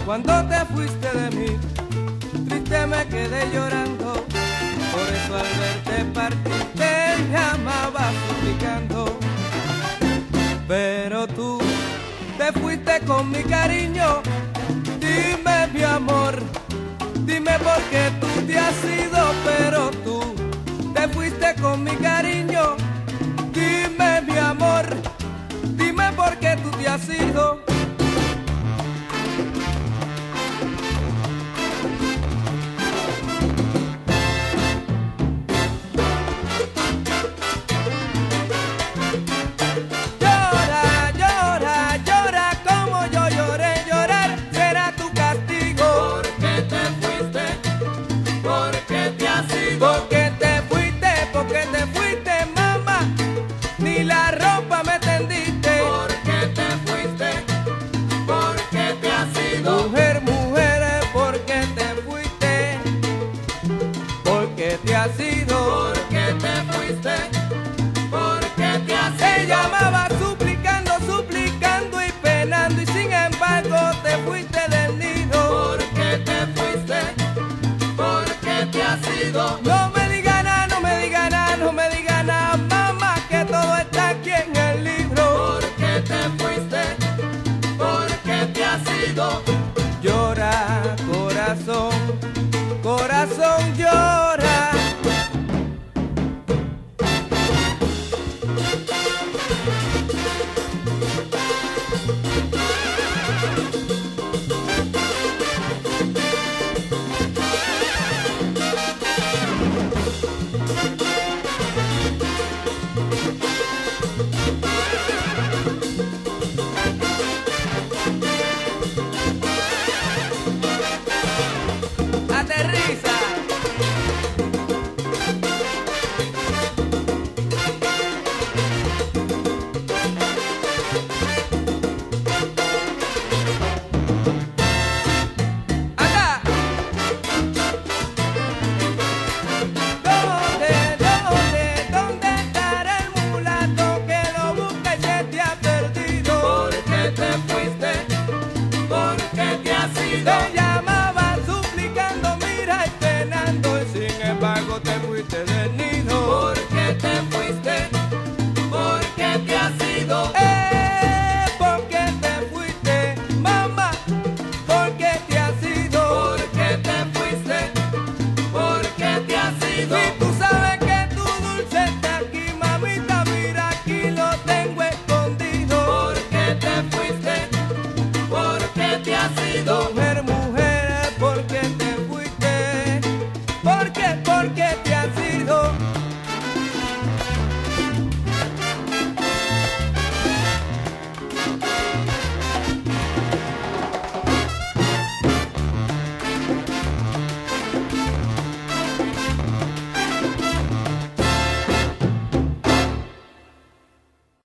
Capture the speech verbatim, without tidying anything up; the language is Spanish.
Cuando te fuiste de mí, triste me quedé llorando. Por eso al verte partir te llamaba suplicando. Pero tú te fuiste con mi cariño. Dime mi amor, dime por qué tú te has ido. Pero tú te fuiste con mi cariño. Dime mi amor, dime por qué tú te has ido.